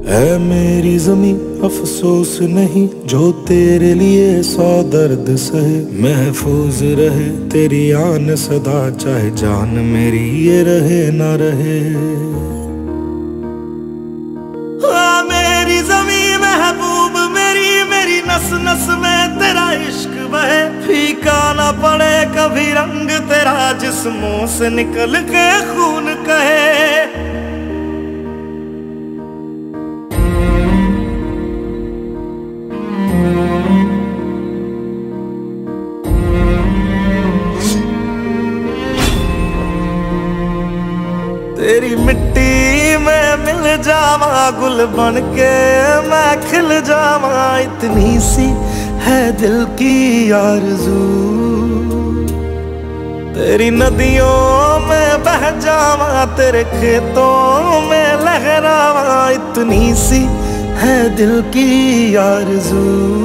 है मेरी ज़मीं अफसोस नहीं, जो तेरे लिए 100 दर्द सहे। महफूज रहे तेरी आन सदा, चाहे जान मेरी ये रहे ना रहे। मेरी ज़मीं महबूब मेरी, मेरी नस नस में तेरा इश्क बहे। फीका ना पड़े कभी रंग तेरा, जिस्मों से निकल के खून कहे। तेरी मिट्टी में मिल जावा, गुल बन के मैं खिल जावा। इतनी सी है दिल की आरज़ू, तेरी नदियों में बह जावा, तेरे खेतों में लहरावा। इतनी सी है दिल की आरज़ू।